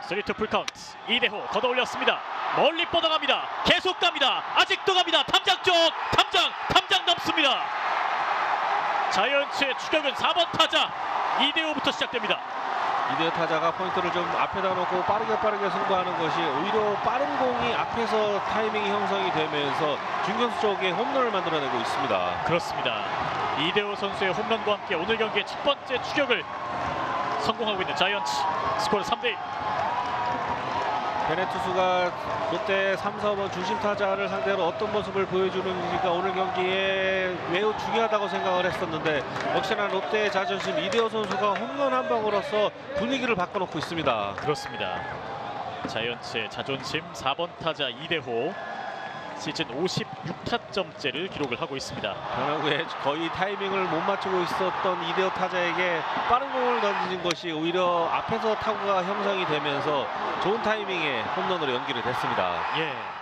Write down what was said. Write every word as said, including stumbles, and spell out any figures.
쓰리 투 풀카운트. 이대호 걷어올렸습니다. 멀리 뻗어갑니다. 계속 갑니다. 아직도 갑니다. 탐장 쪽 탐장 탐장 넘습니다. 자이언츠의 추격은 사 번 타자 이대호부터 시작됩니다. 이대호 타자가 포인트를 좀 앞에다 놓고 빠르게 빠르게 승부하는 것이 오히려 빠른 공이 앞에서 타이밍이 형성이 되면서 중견수 쪽에 홈런을 만들어내고 있습니다. 그렇습니다. 이대호 선수의 홈런과 함께 오늘 경기의 첫 번째 추격을 성공하고 있는 자이언츠. 스코어 삼 대 일. 베넷 투수가 롯데 삼, 사 번 중심 타자를 상대로 어떤 모습을 보여주는지가 오늘 경기에 매우 중요하다고 생각을 했었는데 역시나 롯데의 자존심 이대호 선수가 홈런 한 방으로서 분위기를 바꿔놓고 있습니다. 그렇습니다. 자이언츠의 자존심 사 번 타자 이대호 시즌 오십육 타점째를 기록을 하고 있습니다. 변화구에 거의 타이밍을 못 맞추고 있었던 이대호 타자에게 빠른 공을 던진 것이 오히려 앞에서 타구가 형성이 되면서 좋은 타이밍에 홈런으로 연기를 됐습니다. 예.